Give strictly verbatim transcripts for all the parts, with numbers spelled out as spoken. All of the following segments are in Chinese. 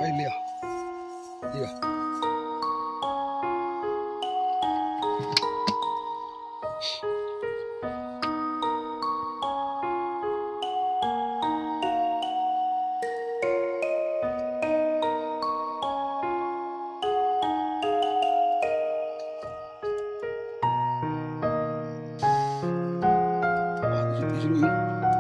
还有俩，一个。哇，这是必须录音。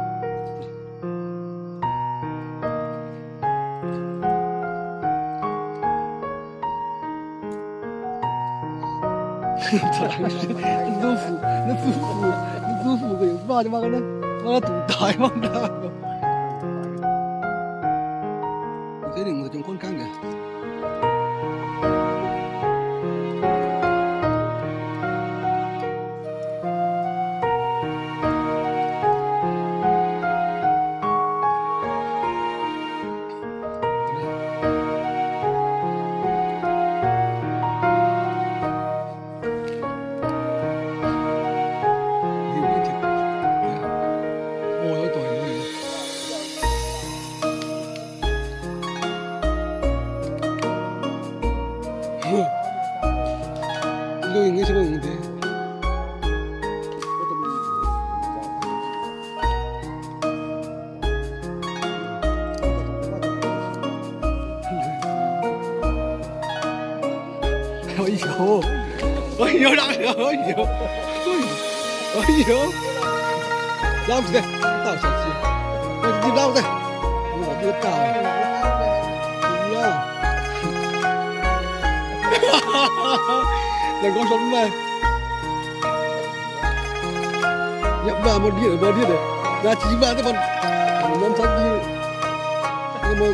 这哪个是？你都服，你不服，你不服个有把就把个那把个肚大往那个。这里我就光干的。录音没什么问题。哎呦，哎呦，哪个？哎呦，哎呦，拉不得，大小鸡，你拉不得，我这个大，对呀。 哈哈哈！人講什麼？一萬冇啲人冇啲人，廿幾萬都冇，兩三啲，有冇？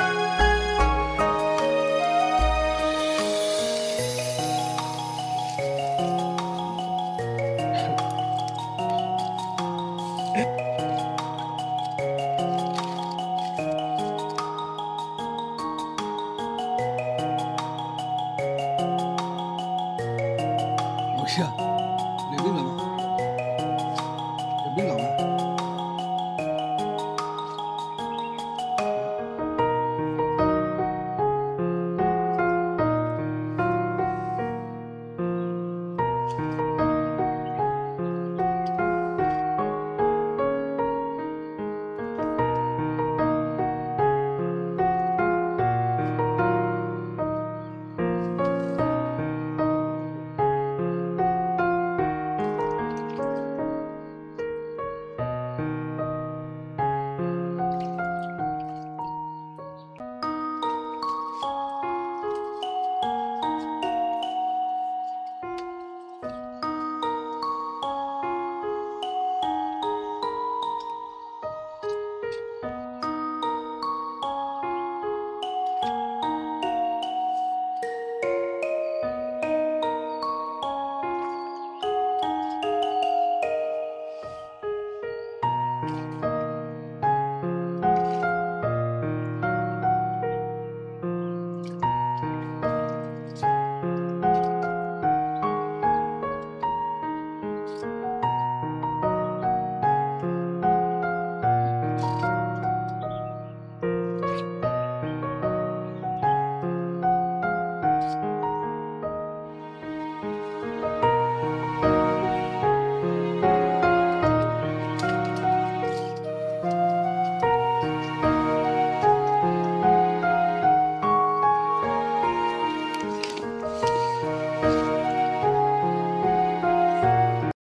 是啊，有病了吗？有病了吗？